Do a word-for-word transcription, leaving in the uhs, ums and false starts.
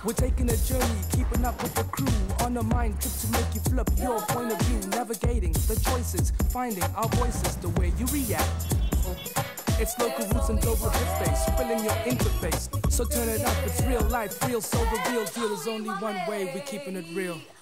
We're taking a journey, keeping up with the crew, on a mind trip to make you flip your point of view, navigating the choices, finding our voices, the way you react. It's local roots and global hit space, filling your interface. So turn it up, it's real life, real, so the real deal is only one way, we're keeping it real.